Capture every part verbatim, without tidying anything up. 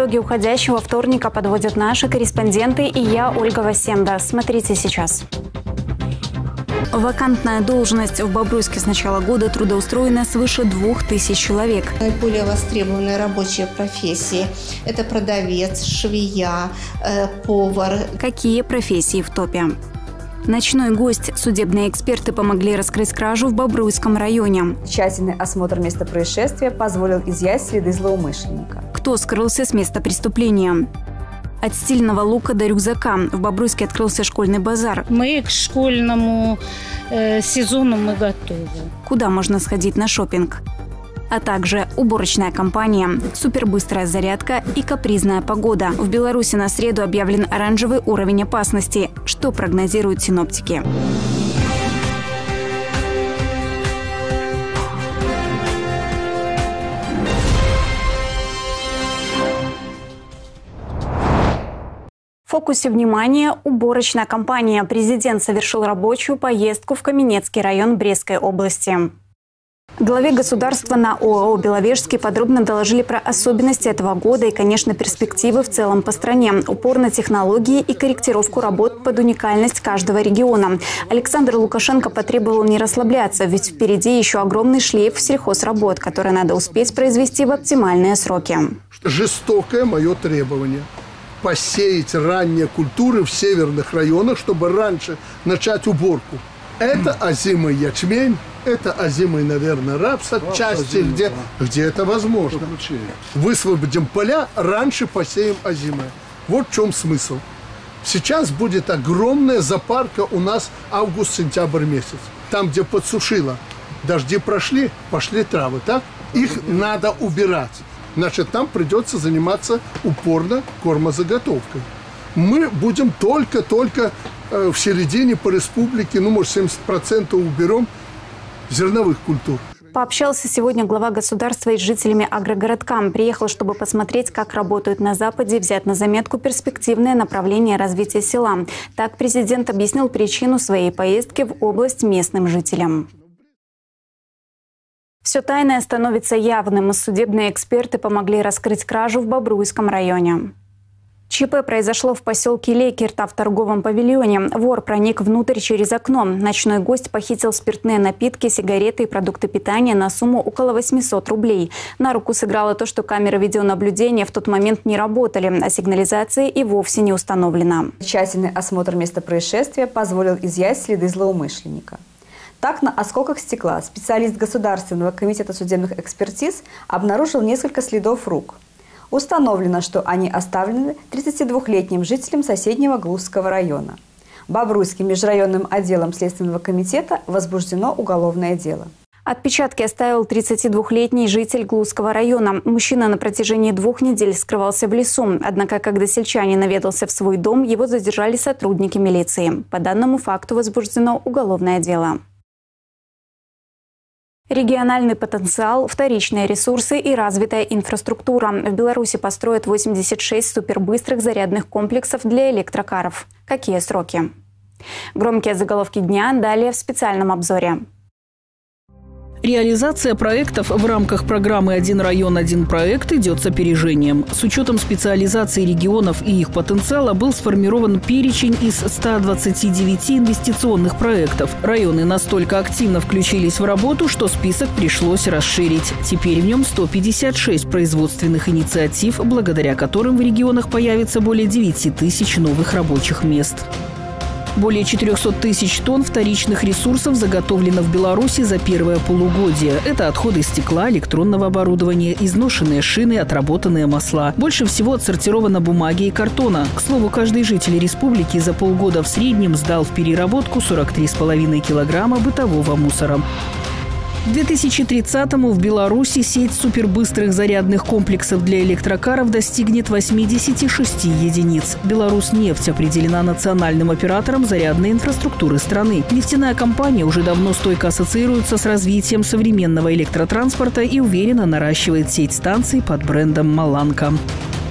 Итоги уходящего вторника подводят наши корреспонденты и я, Ольга Васенда. Смотрите сейчас. Вакантная должность. В Бобруйске с начала года трудоустроено свыше двух тысяч человек. Наиболее востребованные рабочие профессии – это продавец, швея, э, повар. Какие профессии в топе? Ночной гость. Судебные эксперты помогли раскрыть кражу в Бобруйском районе. Тщательный осмотр места происшествия позволил изъять следы злоумышленника. Кто скрылся с места преступления? От стильного лука до рюкзака. В Бобруйске открылся школьный базар. Мы к школьному э, сезону мы готовы. Куда можно сходить на шопинг? А также уборочная компания, супербыстрая зарядка и капризная погода. В Беларуси на среду объявлен оранжевый уровень опасности. Что прогнозируют синоптики? В фокусе внимания уборочная компания. Президент совершил рабочую поездку в Каменецкий район Брестской области. Главе государства на ОАО «Беловежский» подробно доложили про особенности этого года и, конечно, перспективы в целом по стране, упор на технологии и корректировку работ под уникальность каждого региона. Александр Лукашенко потребовал не расслабляться, ведь впереди еще огромный шлейф сельхозработ, которые надо успеть произвести в оптимальные сроки. Жестокое мое требование – посеять ранние культуры в северных районах, чтобы раньше начать уборку. Это озимый ячмень. Это озимый, наверное, рапс отчасти, где, где это возможно. Высвободим поля, раньше посеем озимое. Вот в чем смысл. Сейчас будет огромная запарка у нас август-сентябрь месяц. Там, где подсушило, дожди прошли, пошли травы, так? Их надо убирать. Значит, нам придется заниматься упорно кормозаготовкой. Мы будем только-только э, в середине по республике, ну, может, семьдесят процентов уберем зерновых культур. Пообщался сегодня глава государства и с жителями агрогородка. Приехал, чтобы посмотреть, как работают на Западе, взять на заметку перспективное направление развития села. Так президент объяснил причину своей поездки в область местным жителям. Все тайное становится явным. Судебные эксперты помогли раскрыть кражу в Бобруйском районе. ЧП произошло в поселке Лейкерта в торговом павильоне. Вор проник внутрь через окно. Ночной гость похитил спиртные напитки, сигареты и продукты питания на сумму около восьмисот рублей. На руку сыграло то, что камеры видеонаблюдения в тот момент не работали, а сигнализация и вовсе не установлена. Тщательный осмотр места происшествия позволил изъять следы злоумышленника. Так, на осколках стекла специалист Государственного комитета судебных экспертиз обнаружил несколько следов рук. Установлено, что они оставлены тридцатидвухлетним жителем соседнего Глузского района. Бобруйским межрайонным отделом Следственного комитета возбуждено уголовное дело. Отпечатки оставил тридцатидвухлетний житель Глузского района. Мужчина на протяжении двух недель скрывался в лесу. Однако, когда сельчанин наведался в свой дом, его задержали сотрудники милиции. По данному факту возбуждено уголовное дело. Региональный потенциал, вторичные ресурсы и развитая инфраструктура. В Беларуси построят восемьдесят шесть супербыстрых зарядных комплексов для электрокаров. Какие сроки? Громкие заголовки дня далее в специальном обзоре. Реализация проектов в рамках программы «Один район, один проект» идет с опережением. С учетом специализации регионов и их потенциала был сформирован перечень из ста двадцати девяти инвестиционных проектов. Районы настолько активно включились в работу, что список пришлось расширить. Теперь в нем сто пятьдесят шесть производственных инициатив, благодаря которым в регионах появится более девяти тысяч новых рабочих мест. Более четырехсот тысяч тонн вторичных ресурсов заготовлено в Беларуси за первое полугодие. Это отходы стекла, электронного оборудования, изношенные шины, отработанные масла. Больше всего отсортировано бумаги и картона. К слову, каждый житель республики за полгода в среднем сдал в переработку сорок три с половиной килограмма бытового мусора. К две тысячи тридцатому в Беларуси сеть супербыстрых зарядных комплексов для электрокаров достигнет восьмидесяти шести единиц. Беларусьнефть определена национальным оператором зарядной инфраструктуры страны. Нефтяная компания уже давно стойко ассоциируется с развитием современного электротранспорта и уверенно наращивает сеть станций под брендом «Маланка».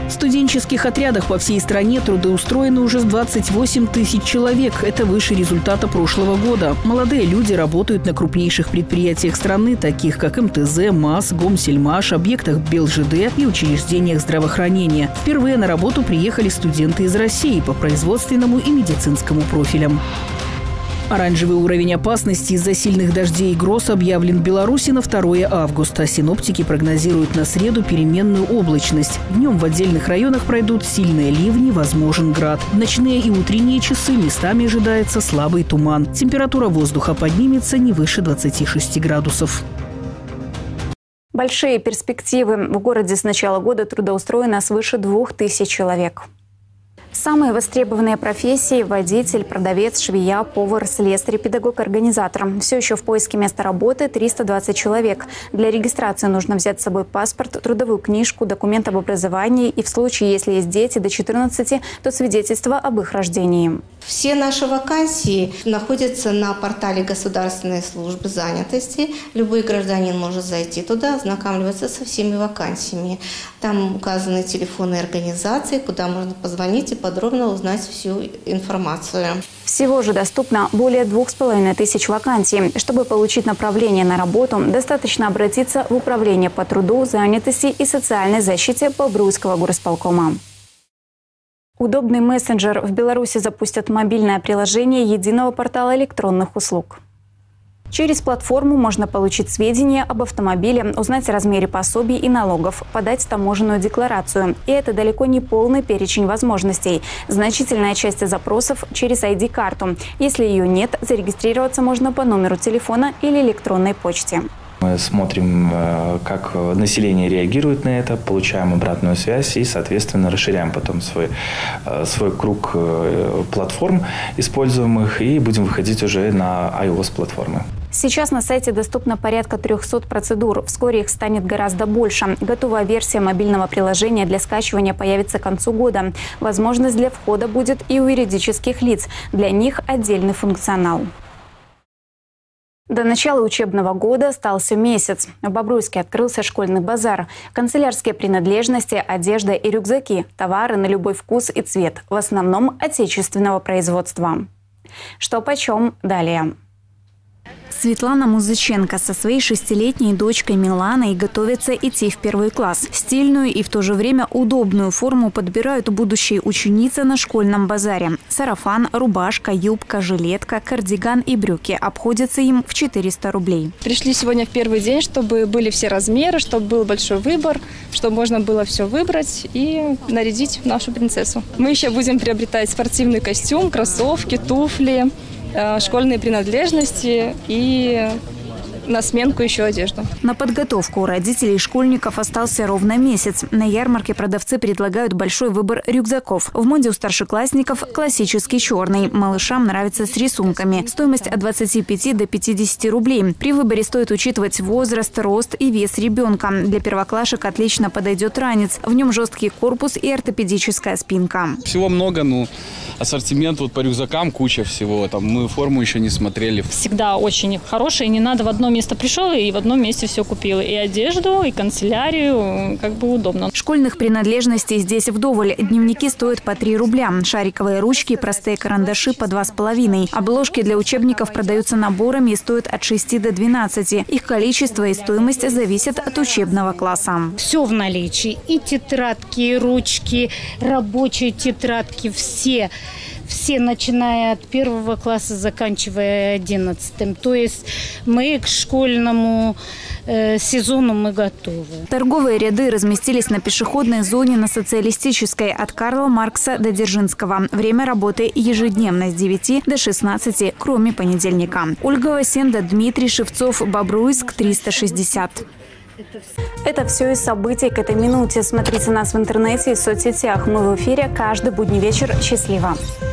В студенческих отрядах по всей стране трудоустроены уже двадцать восемь тысяч человек. Это выше результата прошлого года. Молодые люди работают на крупнейших предприятиях страны, таких как эм тэ зэ, МАЗ, Гомсельмаш, объектах БелЖД и учреждениях здравоохранения. Впервые на работу приехали студенты из России по производственному и медицинскому профилям. Оранжевый уровень опасности из-за сильных дождей и гроз объявлен в Беларуси на второе августа. Синоптики прогнозируют на среду переменную облачность. Днем в отдельных районах пройдут сильные ливни, возможен град. В ночные и утренние часы местами ожидается слабый туман. Температура воздуха поднимется не выше двадцати шести градусов. Большие перспективы. В городе с начала года трудоустроено свыше двух тысяч человек. Самые востребованные профессии – водитель, продавец, швея, повар, слесарь, педагог-организатор. Все еще в поиске места работы триста двадцать человек. Для регистрации нужно взять с собой паспорт, трудовую книжку, документ об образовании и в случае, если есть дети до четырнадцати, то свидетельство об их рождении. Все наши вакансии находятся на портале Государственной службы занятости. Любой гражданин может зайти туда, ознакомливаться со всеми вакансиями. Там указаны телефоны организации, куда можно позвонить и подробно узнать всю информацию. Всего же доступно более двух с половиной тысяч вакансий. Чтобы получить направление на работу, достаточно обратиться в Управление по труду, занятости и социальной защите Бобруйского горосполкома. Удобный мессенджер. В Беларуси запустят мобильное приложение единого портала электронных услуг. Через платформу можно получить сведения об автомобиле, узнать о размере пособий и налогов, подать таможенную декларацию. И это далеко не полный перечень возможностей. Значительная часть запросов через ай ди-карту. Если ее нет, зарегистрироваться можно по номеру телефона или электронной почте. Мы смотрим, как население реагирует на это, получаем обратную связь и, соответственно, расширяем потом свой, свой круг платформ используемых и будем выходить уже на iOS-платформы. Сейчас на сайте доступно порядка трёхсот процедур. Вскоре их станет гораздо больше. Готовая версия мобильного приложения для скачивания появится к концу года. Возможность для входа будет и у юридических лиц. Для них отдельный функционал. До начала учебного года остался месяц. В Бобруйске открылся школьный базар. Канцелярские принадлежности, одежда и рюкзаки. Товары на любой вкус и цвет. В основном отечественного производства. Что почем далее. Светлана Музыченко со своей шестилетней дочкой Миланой готовится идти в первый класс. Стильную и в то же время удобную форму подбирают будущие ученицы на школьном базаре. Сарафан, рубашка, юбка, жилетка, кардиган и брюки обходятся им в четыреста рублей. Пришли сегодня в первый день, чтобы были все размеры, чтобы был большой выбор, чтобы можно было все выбрать и нарядить нашу принцессу. Мы еще будем приобретать спортивный костюм, кроссовки, туфли, школьные принадлежности и на сменку еще одежду. На подготовку у родителей школьников остался ровно месяц. На ярмарке продавцы предлагают большой выбор рюкзаков. В моде у старшеклассников классический черный. Малышам нравится с рисунками. Стоимость от двадцати пяти до пятидесяти рублей. При выборе стоит учитывать возраст, рост и вес ребенка. Для первоклашек отлично подойдет ранец. В нем жесткий корпус и ортопедическая спинка. Всего много, ну, ассортимент вот по рюкзакам куча всего. Там мы форму еще не смотрели. Всегда очень хорошая, не надо в одном место пришел и в одном месте все купил. И одежду, и канцелярию, как бы удобно. Школьных принадлежностей здесь вдоволь. Дневники стоят по три рубля. Шариковые ручки, простые карандаши по два с половиной. Обложки для учебников продаются наборами и стоят от шести до двенадцати. Их количество и стоимость зависят от учебного класса. Все в наличии. И тетрадки, и ручки, рабочие тетрадки, все. Все, начиная от первого класса, заканчивая одиннадцатым. То есть мы к школьному э, сезону мы готовы. Торговые ряды разместились на пешеходной зоне на Социалистической от Карла Маркса до Дзержинского. Время работы ежедневно с девяти до шестнадцати, кроме понедельника. Ольга Васенда, Дмитрий Шевцов, Бобруйск, триста шестьдесят. Это все из событий к этой минуте. Смотрите нас в интернете и в соцсетях. Мы в эфире каждый будний вечер. Счастливо!